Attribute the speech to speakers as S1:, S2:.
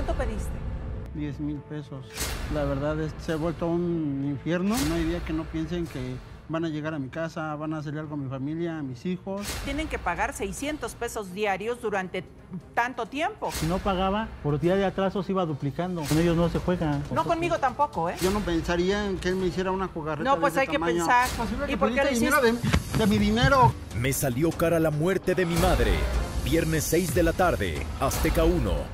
S1: ¿Cuánto pediste?
S2: 10,000 pesos. La verdad se ha vuelto un infierno. No hay día que no piensen que van a llegar a mi casa, van a hacer algo a mi familia, a mis hijos.
S1: Tienen que pagar 600 pesos diarios durante tanto tiempo.
S3: Si no pagaba, por día de atrasos iba duplicando. Con ellos no se juega.
S1: No conmigo tampoco, ¿eh?
S2: Yo no pensaría en que él me hiciera una jugarreta.
S1: No, pues
S2: de
S1: hay
S2: ese
S1: que
S2: tamaño.
S1: pensar.
S2: Posible que
S1: ¿Y por qué
S2: pediste
S1: lo
S2: dinero
S1: hiciste?
S2: de mi dinero.
S4: Me salió cara la muerte de mi madre. Viernes 6 de la tarde, Azteca 1.